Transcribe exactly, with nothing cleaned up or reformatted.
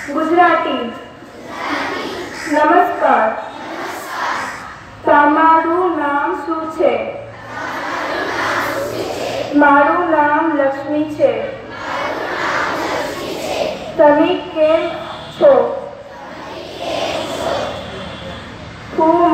ગુજરાતી. નમસ્કાર. તમારું નામ શું છે? મારું નામ લક્ષ્મી છે. તમે કેમ છો? હું